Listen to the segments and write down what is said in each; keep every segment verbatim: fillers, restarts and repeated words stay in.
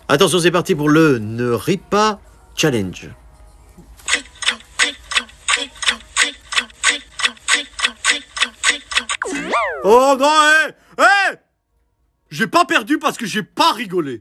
Attention, c'est parti pour le ne ris pas challenge. Oh non, hé, hey, hé hey, j'ai pas perdu parce que j'ai pas rigolé.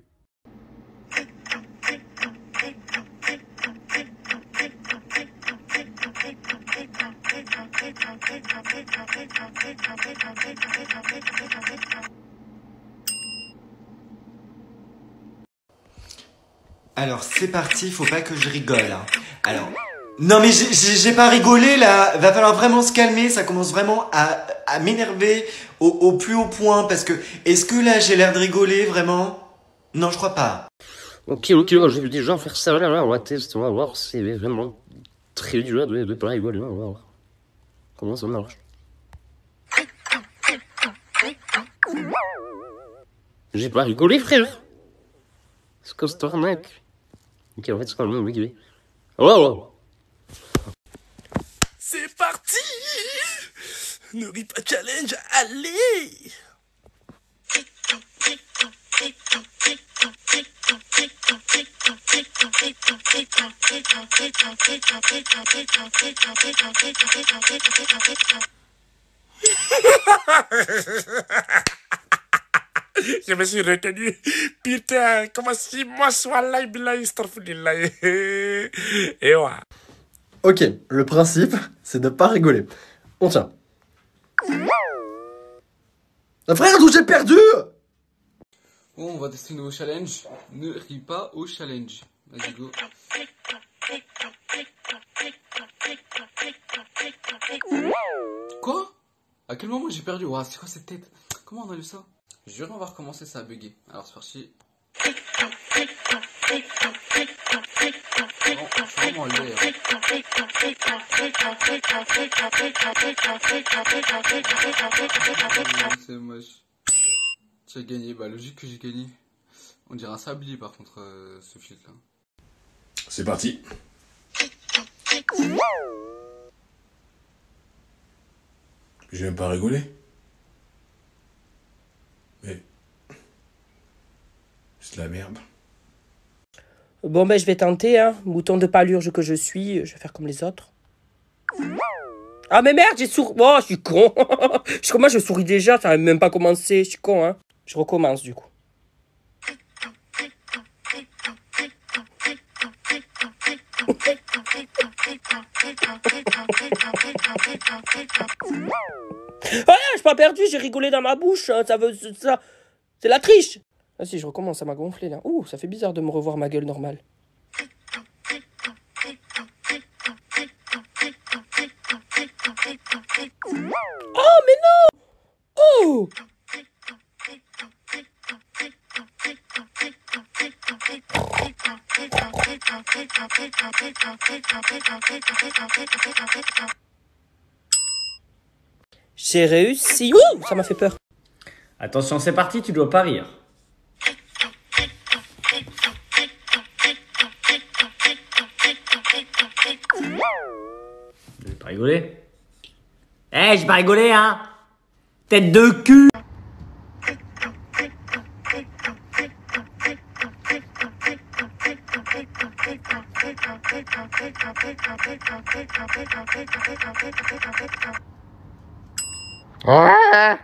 Alors c'est parti, faut pas que je rigole. Hein. Alors, non mais j'ai pas rigolé là, va falloir vraiment se calmer, ça commence vraiment à, à m'énerver au, au plus haut point parce que, est-ce que là j'ai l'air de rigoler vraiment? Non, je crois pas. Ok, ok, je vais déjà faire ça, là, là, on va tester, on va voir, c'est vraiment très dur de, de pas rigoler, on va voir comment ça marche. J'ai pas rigolé, frère. C'est quoi cette arnaque? Ok, en fait, c'est quand même rigolé. Oh, oh. C'est parti! Ne ris pas challenge, allez! Je me suis retenu. Putain, comment si moi soit là, billahi, astaghfirullah. Et ouais. Ok, le principe, c'est de pas rigoler. On tient. Ah, frère, d'où j'ai perdu? Bon, on va tester un nouveau challenge. Ne ris pas au challenge. Vas-y, go. Quoi? À quel moment j'ai perdu? Ouah, c'est quoi cette tête? Comment on a eu ça? Jure, on va recommencer, ça a bugué. Alors c'est parti. Non, je suis vraiment laid. C'est moche. Tu as gagné, bah logique que j'ai gagné. On dirait un sablier par contre, euh, ce filtre là. C'est parti. Je viens pas rigoler. Mais c'est de la merde. Bon ben je vais tenter, hein. Mouton de palurge que je suis, je vais faire comme les autres. Ah mais merde, j'ai souri. Oh, je suis con. Je comment je souris déjà, ça n'avait même pas commencé, je suis con, hein. Je recommence du coup. Ah, j'ai pas perdu, j'ai rigolé dans ma bouche, hein. Ça veut ça. C'est la triche. Ah si, je recommence, ça m'a gonflé là. Ouh, ça fait bizarre de me revoir ma gueule normale. Oh mais non. Oh. J'ai réussi. Ouh, ça m'a fait peur. Attention, c'est parti, tu dois pas rire. J'ai pas rigolé. Eh, hey, j'ai pas rigolé, hein. Tête de cul. Ah.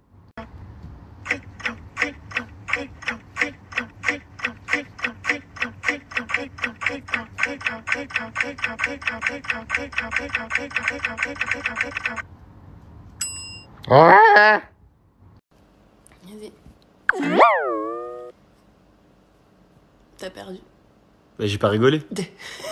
Ah. T'as perdu. Bah, j'ai pas rigolé.